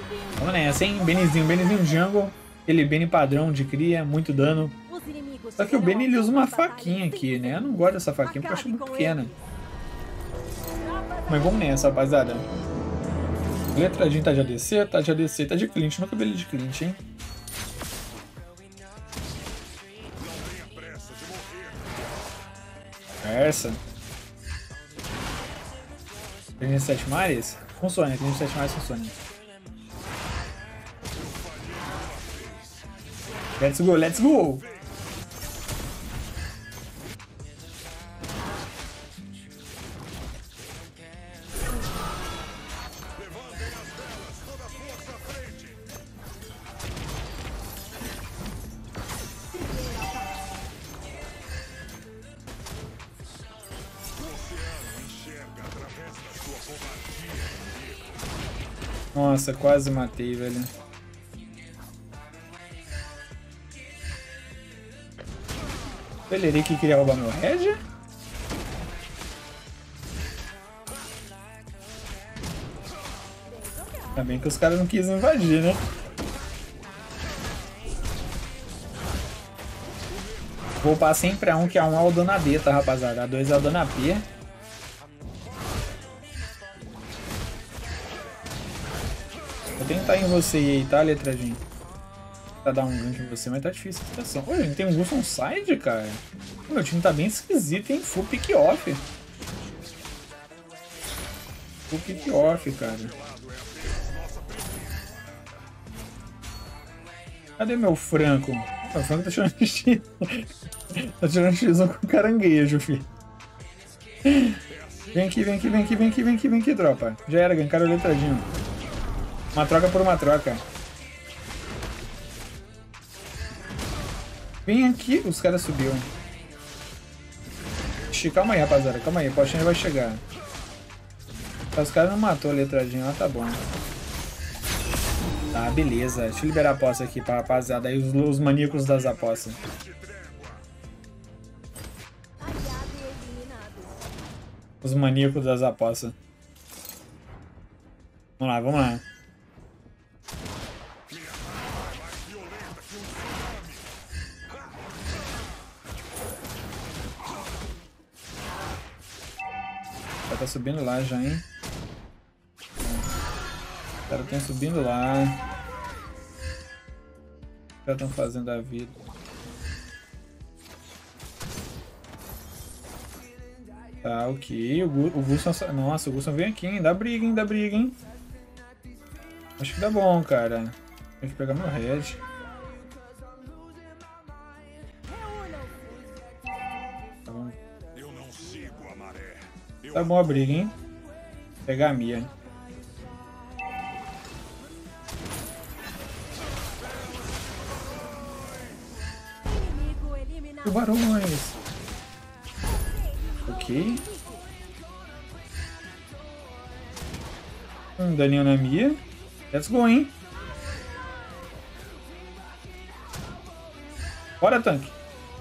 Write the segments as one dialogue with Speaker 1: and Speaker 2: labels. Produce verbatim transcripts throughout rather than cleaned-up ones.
Speaker 1: Vamos nessa, hein? Benizinho, Benizinho jungle. Aquele Beni padrão de cria, muito dano. Só que o Beni ele usa uma faquinha aqui, né? Eu não gosto dessa faquinha porque eu acho muito pequena. Mas vamos nessa, rapaziada. Letradinho tá de A D C, tá de A D C, tá de Clint. Nunca vi ele de Clint, hein? Essa. trinta e sete mares? Funciona, trinta e sete mares funciona. Let's go, let's go! Nossa, quase matei, velho. O Eleric queria roubar meu Red? Ainda bem que os caras não quis invadir, né? Vou upar sempre a um, que a um é o dano A D, tá, rapaziada? A dois é o dano A P. Vou tentar em você aí, tá, Letradinho? Pra dar um gank em você, mas tá difícil a situação. Oi, gente, tem um Guston Side, cara. O meu time tá bem esquisito, hein? Full pick off. Full pick off, cara. Cadê meu Franco? O Franco tá tirando X. Tá tirando X com caranguejo, filho. Vem aqui, vem aqui, vem aqui, vem aqui, vem aqui, vem aqui, tropa. Já era, gankaram o Letradinho. Uma troca por uma troca. Vem aqui, os caras subiram. Ixi, calma aí, rapaziada, calma aí, o Postinha vai chegar. Os caras não matou a Letradinho, ah, tá bom. Tá, beleza. Deixa eu liberar a aposta aqui pra rapaziada aí, os, os maníacos das apostas. Os maníacos das apostas. Vamos lá, vamos lá. Já tá subindo lá já, hein? Os caras estão subindo lá. Os caras estão fazendo a vida. Tá, ok. O, Gu o Guston... Nossa, o Guston vem aqui, hein? Dá briga, hein? Dá briga, hein? Acho que dá bom, cara. Tem que pegar meu red. Tá bom. Tá bom a briga, hein? Vou pegar a Mia. Tubarões. Ok. Um daninho na Mia. Let's go, hein? Bora, tanque.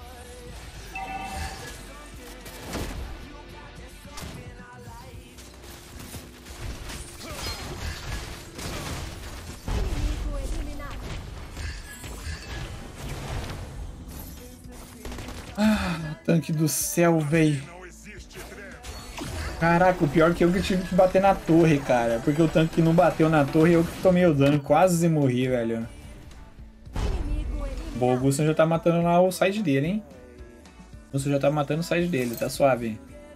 Speaker 1: Ah, tanque do céu, velho. Caraca, o pior que eu que tive que bater na torre, cara. Porque o tanque que não bateu na torre, eu que tomei o dano. Quase morri, velho. Bom, o Guston já tá matando lá o side dele, hein? O Guston já tá matando o side dele, tá suave.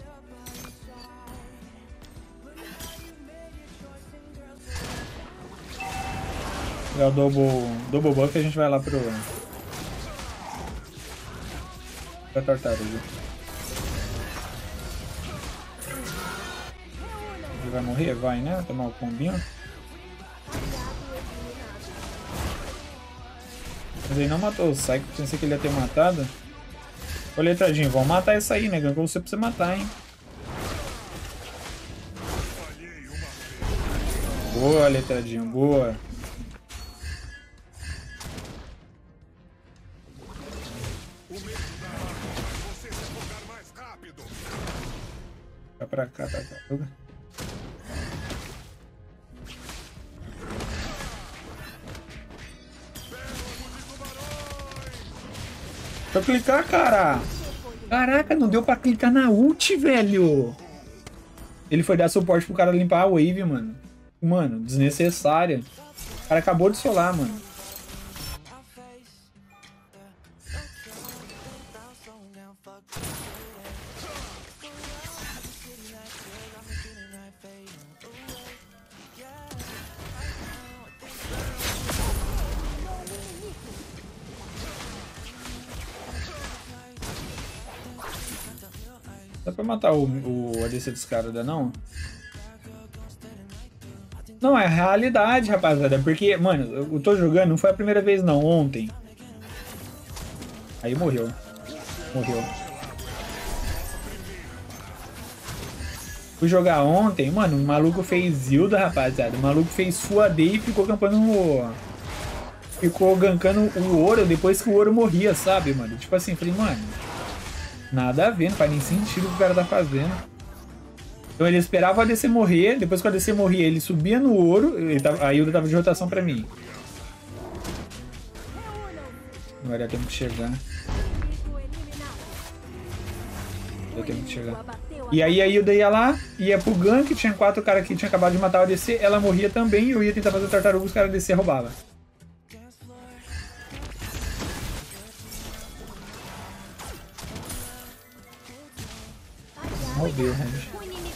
Speaker 1: Pegar o double, double buff e a gente vai lá pro... pra tartaruga. Ele vai morrer? Vai, né? Tomar o combinho. Mas ele não matou o Psycho, pensei que ele ia ter matado. Ô, Letradinho, vamos matar isso aí, né? Ganhou você pra você matar, hein? Boa, Letradinho, boa. Vai pra cá, tartaruga. Pra clicar, cara. Caraca, não deu pra clicar na ult, velho. Ele foi dar suporte pro cara limpar a wave, mano. Mano, desnecessária. O cara acabou de solar, mano. Dá pra matar o, o A D C dos caras, dá não? Não, é realidade, rapaziada. Porque, mano, eu tô jogando, não foi a primeira vez não, ontem. Aí morreu. Morreu. Fui jogar ontem, mano, o maluco fez Zilda, rapaziada. O maluco fez Full A D e ficou campando o... Ficou gankando o ouro depois que o ouro morria, sabe, mano? Tipo assim, falei, mano... Nada a ver, não faz nem sentido o que o cara tá fazendo. Então ele esperava o A D C morrer, depois que o A D C morria, ele subia no ouro, ele tava, a Hilda tava de rotação pra mim. Agora eu tenho que chegar. Eu tenho que chegar. E aí a Hilda ia lá, ia pro gank, tinha quatro caras que tinham acabado de matar o A D C, ela morria também, eu ia tentar fazer tartaruga, os caras A D C roubavam. Roubei o range.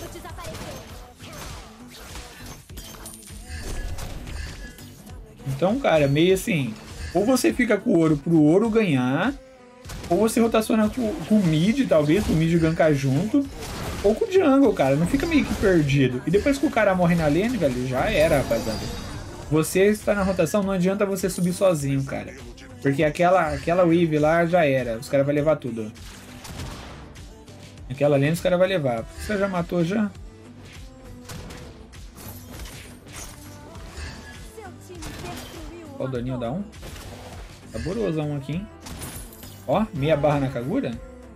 Speaker 1: Então, cara, meio assim, ou você fica com o ouro pro ouro ganhar, ou você rotaciona com, com o mid, talvez, o mid gankar junto, ou com o jungle, cara, não fica meio que perdido. E depois que o cara morre na lane, velho, já era, rapaziada. Você está na rotação, não adianta você subir sozinho, cara. Porque aquela, aquela wave lá já era, os caras vão levar tudo. Aquela lane os caras vão levar. Você já matou já? Ó o daninho dá um. Saborosão aqui, hein? Ó, meia barra na Kagura.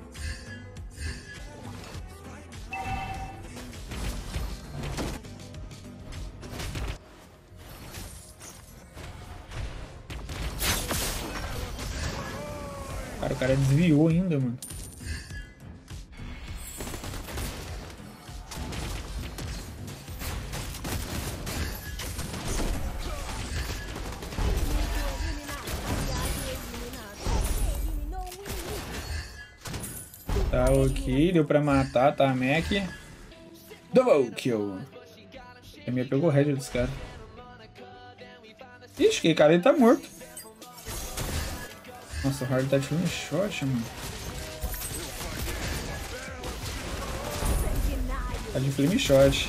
Speaker 1: Cara, o cara desviou ainda, mano. Tá ok, deu pra matar, tá, Mac. Double kill. A minha pegou o head dos caras. Ixi, que cara, ele tá morto. Nossa, o Hard tá de flame shot, mano. Tá de flame shot.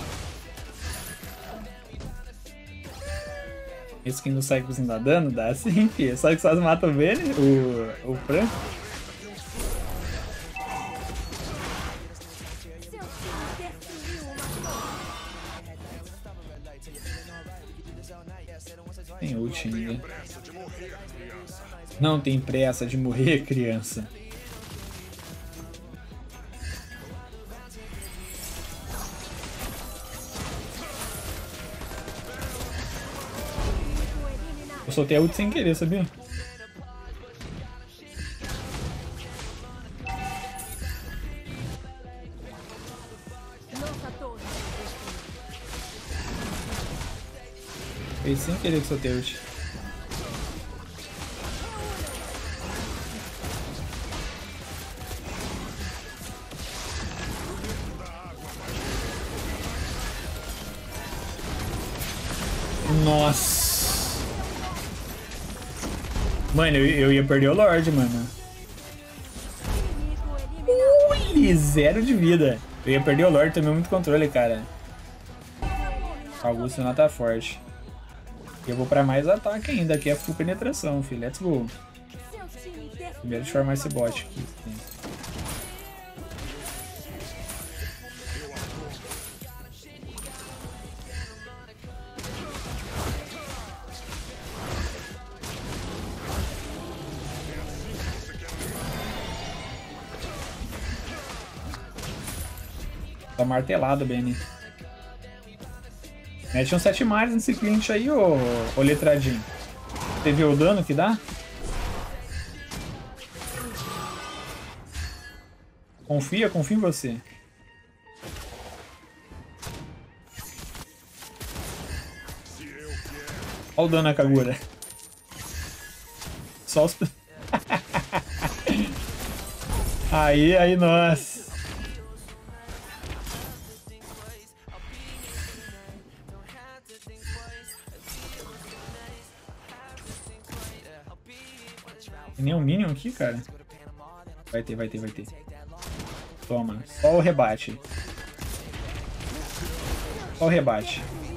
Speaker 1: Esse que não sai cozinhando dá dano? Dá sim, filho. Só que só mata o Vene, o, o Fran. Tem ult ainda. Não tem pressa de morrer, criança. Eu soltei a ult sem querer, sabia? Foi sem querer que soltei a ult. Nossa. Mano, eu, eu ia perder o Lorde, mano. Ui, zero de vida. Eu ia perder o Lorde, tomei muito controle, cara. Augusto não tá forte. Eu vou pra mais ataque ainda, aqui é full penetração, filho. Let's go. Primeiro de formar esse bot aqui. Tá martelado, Benny. Mete um sete mais nesse cliente aí, ô, ô letradinho. Você viu o dano que dá? Confia, confia em você. Olha o dano na Kagura. Só os... Aí, aí, nós. Tem nenhum minion aqui, cara? Vai ter, vai ter, vai ter. Toma, só o rebate. Só o rebate.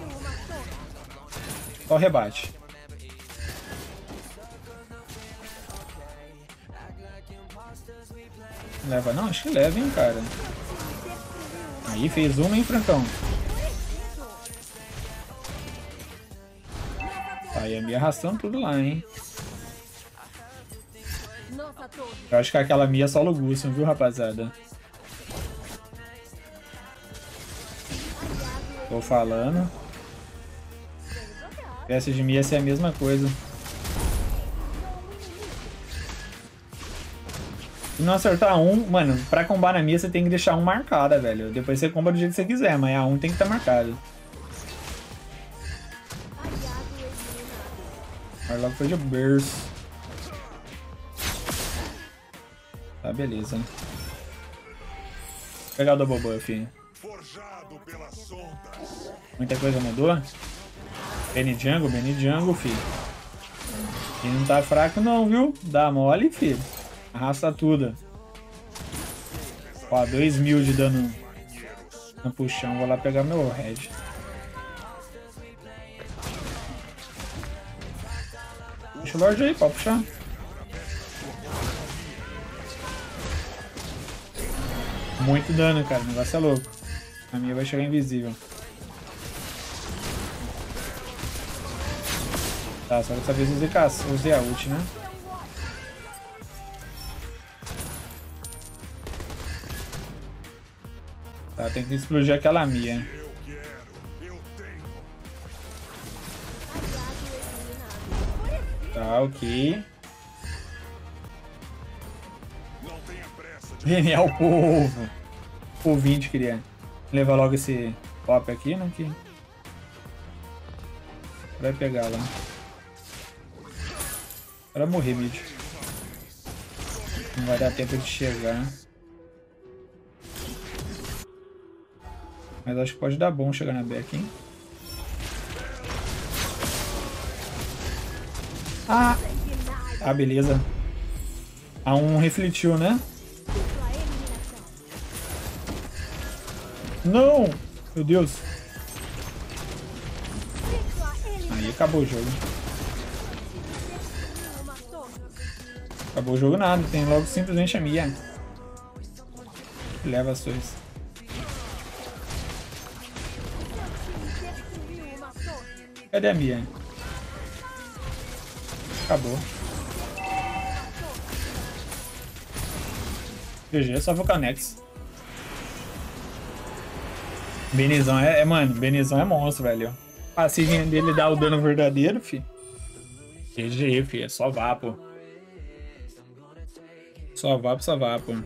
Speaker 1: Só o rebate. Leva não? Acho que leva, hein, cara. Aí fez uma, hein, Francão. Aí a Mia arrastando tudo lá, hein. Eu acho que aquela Mia é solo Gusion, viu, rapaziada? Tô falando. Peça de Mia é a mesma coisa. Se não acertar um, mano, pra combar na Mia você tem que deixar um marcada, velho. Depois você comba do jeito que você quiser, mas a um tem que estar marcado. Mas logo foi de burst. Tá, beleza. Vou pegar o double buff. Muita coisa mudou. Benny Jungle, Benny Jungle, filho. E não tá fraco não, viu? Dá mole, filho. Arrasta tudo. Ó, dois mil de dano no puxão. Vou lá pegar meu red. Deixa o Lorde aí, pode puxar. Muito dano, cara. O negócio é louco. A minha vai chegar invisível. Tá, só dessa vez usei, usei a ult, né? Tá, tem que explodir aquela Mia. Tá, ok. Genial, povo. O vinte queria levar logo esse pop aqui, né? Que vai pegar lá. Para morrer, mid. Não vai dar tempo de chegar. Mas acho que pode dar bom chegar na back, hein? Ah! Ah, beleza. A um refletiu, né? Não! Meu Deus. Aí acabou o jogo. Acabou o jogo nada. Tem logo simplesmente a Mia. Leva as suas. Cadê a Mia? Acabou. G G, só vou com a Nex. Benizão é, é, mano, Benizão é monstro, velho. A passivinha dele dá o dano verdadeiro, fi. G G, fi, é só vapo. Só vapo, só vapo.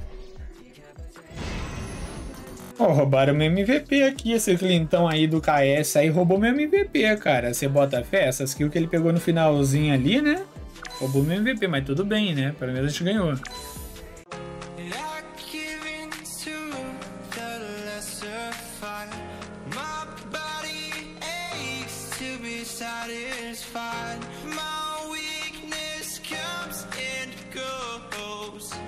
Speaker 1: Ó, oh, roubaram meu M V P aqui, esse Clintão aí do K S aí roubou meu M V P, cara. Você bota fé? Essas kills que ele pegou no finalzinho ali, né? Roubou meu M V P, mas tudo bem, né? Pelo menos a gente ganhou.
Speaker 2: My weakness comes and goes.